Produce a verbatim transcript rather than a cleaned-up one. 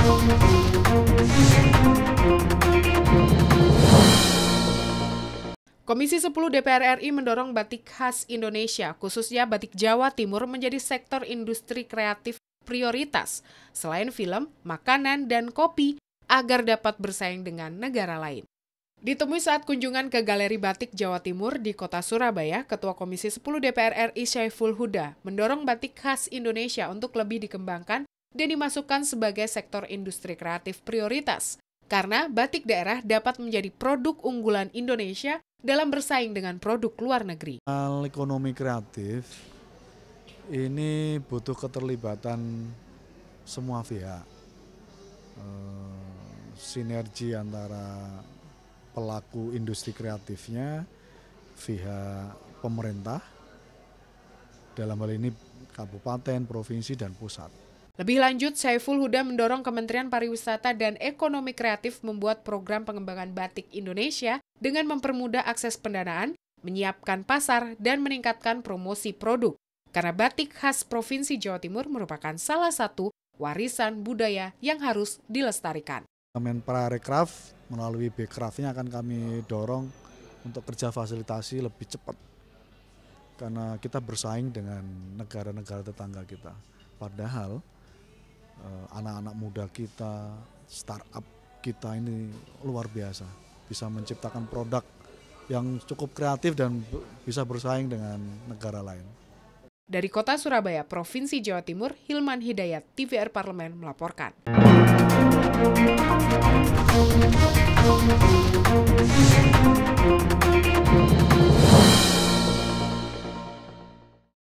Komisi sepuluh D P R R I mendorong batik khas Indonesia, khususnya batik Jawa Timur, menjadi sektor industri kreatif prioritas, selain film, makanan, dan kopi, agar dapat bersaing dengan negara lain. Ditemui saat kunjungan ke Galeri Batik Jawa Timur di Kota Surabaya, Ketua Komisi sepuluh D P R R I Syaiful Huda mendorong batik khas Indonesia untuk lebih dikembangkan dan dimasukkan sebagai sektor industri kreatif prioritas, karena batik daerah dapat menjadi produk unggulan Indonesia dalam bersaing dengan produk luar negeri. Hal ekonomi kreatif ini butuh keterlibatan semua pihak, e, sinergi antara pelaku industri kreatifnya, pihak pemerintah, dalam hal ini kabupaten, provinsi, dan pusat. Lebih lanjut, Syaiful Huda mendorong Kementerian Pariwisata dan Ekonomi Kreatif membuat program pengembangan batik Indonesia dengan mempermudah akses pendanaan, menyiapkan pasar, dan meningkatkan promosi produk. Karena batik khas Provinsi Jawa Timur merupakan salah satu warisan budaya yang harus dilestarikan. Kemenparekraf melalui Bekrafnya akan kami dorong untuk kerja fasilitasi lebih cepat. Karena kita bersaing dengan negara-negara tetangga kita. Padahal anak-anak muda kita, startup kita ini luar biasa, bisa menciptakan produk yang cukup kreatif dan bisa bersaing dengan negara lain. Dari Kota Surabaya, Provinsi Jawa Timur, Hilman Hidayat, T V R Parlemen melaporkan.